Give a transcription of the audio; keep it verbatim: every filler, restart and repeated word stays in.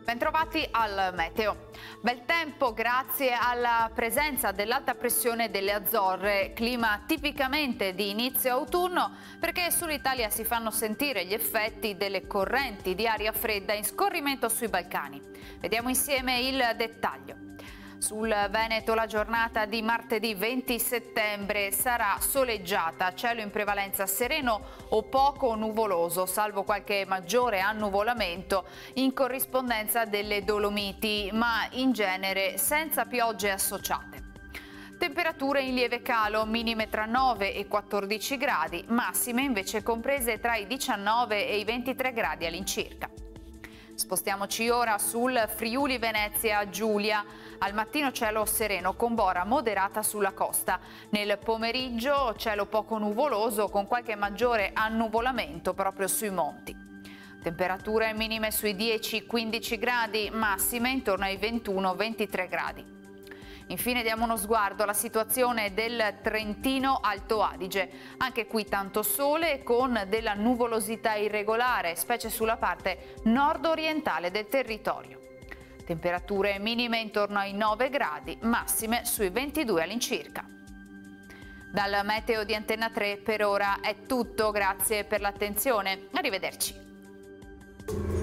Bentrovati al meteo. Bel tempo grazie alla presenza dell'alta pressione delle Azzorre, clima tipicamente di inizio autunno perché sull'Italia si fanno sentire gli effetti delle correnti di aria fredda in scorrimento sui Balcani. Vediamo insieme il dettaglio. Sul Veneto la giornata di martedì venti settembre sarà soleggiata, cielo in prevalenza sereno o poco nuvoloso, salvo qualche maggiore annuvolamento in corrispondenza delle Dolomiti, ma in genere senza piogge associate. Temperature in lieve calo, minime tra nove e quattordici gradi, massime invece comprese tra i diciannove e i ventitré gradi all'incirca. Spostiamoci ora sul Friuli Venezia Giulia. Al mattino cielo sereno con bora moderata sulla costa. Nel pomeriggio cielo poco nuvoloso con qualche maggiore annuvolamento proprio sui monti. Temperature minime sui dieci quindici gradi, massime intorno ai ventuno ventitré gradi. Infine diamo uno sguardo alla situazione del Trentino Alto Adige. Anche qui tanto sole con della nuvolosità irregolare, specie sulla parte nord-orientale del territorio. Temperature minime intorno ai nove gradi, massime sui ventidue all'incirca. Dal meteo di Antenna tre per ora è tutto, grazie per l'attenzione. Arrivederci.